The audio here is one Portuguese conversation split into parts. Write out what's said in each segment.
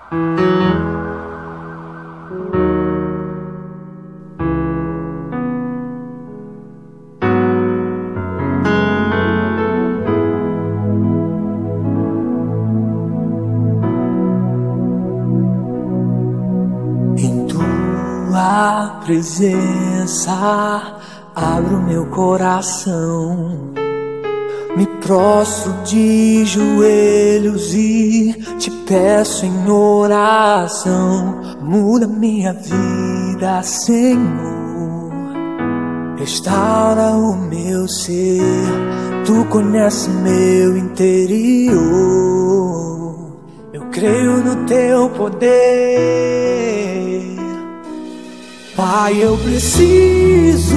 Em tua presença abro meu coração, me prostro de joelhos e te peço em oração. Muda minha vida, Senhor, restaura o meu ser. Tu conheces meu interior, eu creio no teu poder. Pai, eu preciso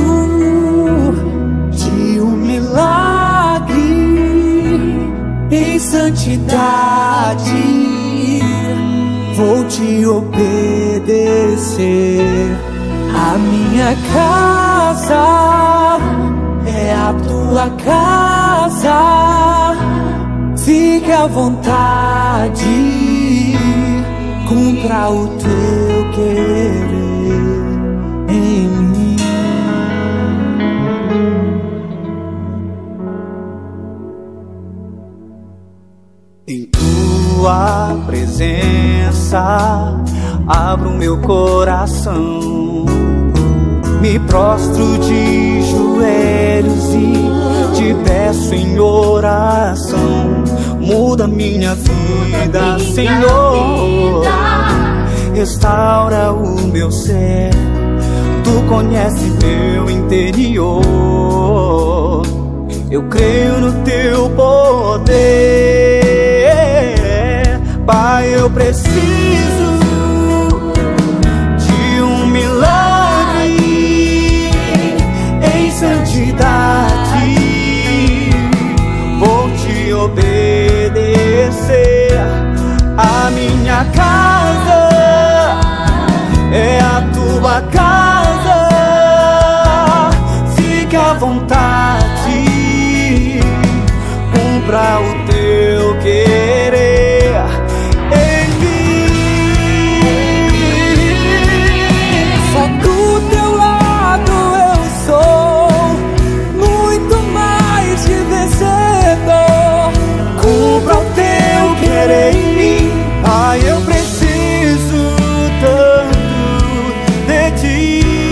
de um milagre em santidade. Vou te obedecer. A minha casa é a tua casa. Fique à vontade, cumpra o teu querer em mim. Em tua presença abro meu coração, me prostro de joelhos e te peço em oração. Muda minha vida, Senhor, restaura o meu ser. Tu conheces meu interior, eu creio no teu poder. Pai, eu preciso de um milagre em santidade. Vou te obedecer. A minha casa é a tua casa. Fique à vontade, cumpra o teu querer em mim. Só do teu lado eu sou muito mais de vencedor. Cumpra o teu querer em mim. Pai, eu preciso tanto de ti.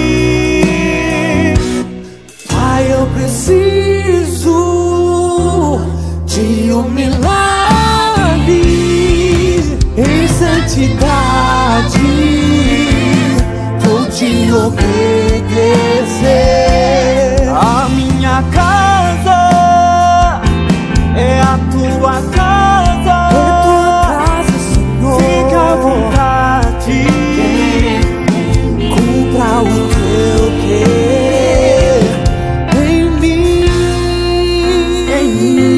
Pai, eu preciso de um milagre em santidade. Vou te obedecer. A minha casa é a tua casa. É tua casa, Senhor. Fica à vontade, Cumpra o teu querer em mim. em mim.